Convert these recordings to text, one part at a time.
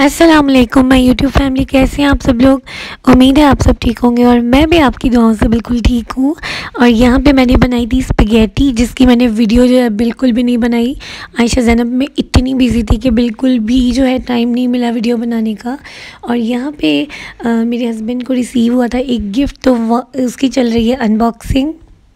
अस्सलाम वालेकुम my YouTube family, कैसे हैं आप सब लोग। उम्मीद है आप सब ठीक होंगे और मैं भी आपकी दुआओं से बिल्कुल ठीक हूँ। और यहाँ पे मैंने बनाई थी स्पैगेटी, जिसकी मैंने वीडियो जो है बिल्कुल भी नहीं बनाई। आयशा ज़ैनब में इतनी बिजी थी कि बिल्कुल भी जो है टाइम नहीं मिला वीडियो बनाने का। और यहाँ पे मेरे हस्बैंड को रिसीव हुआ था एक गिफ्ट, तो उसकी चल रही है अनबॉक्सिंग।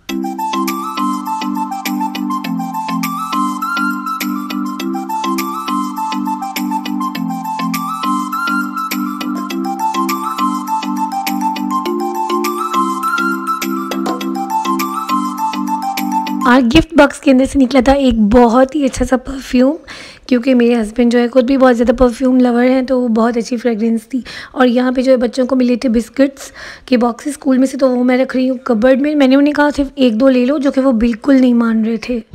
और गिफ्ट बॉक्स के अंदर से निकला था एक बहुत ही अच्छा सा परफ्यूम, क्योंकि मेरे हस्बैंड जो है खुद भी बहुत ज़्यादा परफ्यूम लवर हैं, तो वो बहुत अच्छी फ्रेगरेंस थी। और यहाँ पे जो है बच्चों को मिले थे बिस्किट्स के बॉक्सेस स्कूल में से, तो वो मैं रख रही हूँ कबर्ड में। मैंने उन्हें कहा सिर्फ एक दो ले लो, जो कि वो बिल्कुल नहीं मान रहे थे।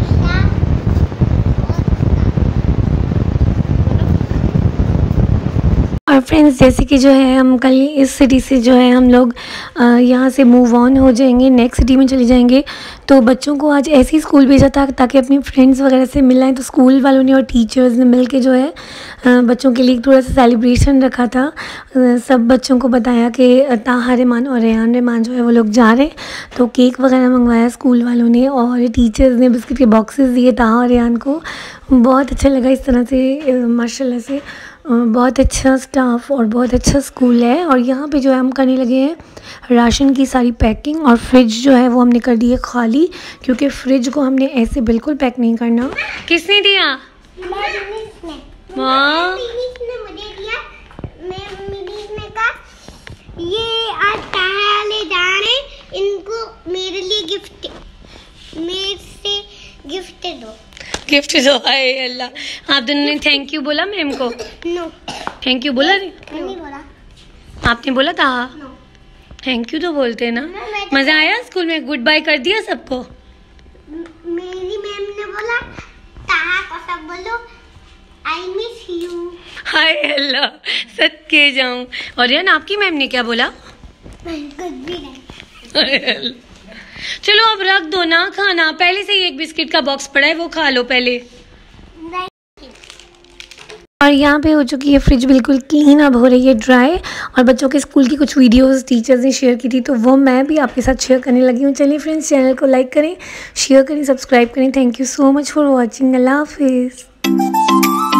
और फ्रेंड्स, जैसे कि जो है हम कल इस सिटी से जो है हम लोग यहाँ से मूव ऑन हो जाएंगे, नेक्स्ट सिटी में चले जाएंगे। तो बच्चों को आज ऐसे ही स्कूल भेजा था ताकि अपनी फ्रेंड्स वगैरह से मिलाएं। तो स्कूल वालों ने और टीचर्स ने मिल के जो है बच्चों के लिए थोड़ा सा सेलिब्रेशन रखा था। सब बच्चों को बताया कि ताहा रहमान और रेहान रहमान जो है वो लोग जा रहे हैं। तो केक वगैरह मंगवाया स्कूल वालों ने, और टीचर्स ने बिस्किट के बॉक्सेस दिए ताहा और रेहान को। बहुत अच्छा लगा इस तरह से, माशाल्लाह से बहुत अच्छा स्टाफ और बहुत अच्छा स्कूल है। और यहाँ पे जो है हम करने लगे हैं राशन की सारी पैकिंग, और फ्रिज जो है वो हमने कर दी है खाली, क्योंकि फ्रिज को हमने ऐसे बिल्कुल पैक नहीं करना। किसने दिया? माँ मुझे दिया। मैं कहा ये आज ताहा ले जा रहे, इनको मेरे लिए गिफ्ट, मेरे से गिफ्ट दो। गिफ्ट दो। हाय अल्लाह, आप दोनों ने थैंक यू बोला मैम को? नो, थैंक यू बोला? नहीं बोला। आपने बोला था? नो। थैंक यू तो बोलते हैं ना। तो मज़ा आया स्कूल में? गुड बाय कर दिया सबको? मेरी मैम ने बोला ताहा को सब बोलो आई मिस यू। हाय अल्लाह, सदके जाऊं। और यार आपकी मैम ने क्या बोला? कुछ भी नहीं। हाय अल्लाह। चलो अब रख दो ना खाना, पहले से ही एक बिस्किट का बॉक्स पड़ा है, वो खा लो पहले। और यहाँ पे हो चुकी है फ्रिज बिल्कुल क्लीन, अब हो रही है ड्राई। और बच्चों के स्कूल की कुछ वीडियोस टीचर्स ने शेयर की थी, तो वो मैं भी आपके साथ शेयर करने लगी हूँ। चलिए फ्रेंड्स, चैनल को लाइक करें, शेयर करें, सब्सक्राइब करें। Thank you so much for watching. अल्लाह हाफिज़।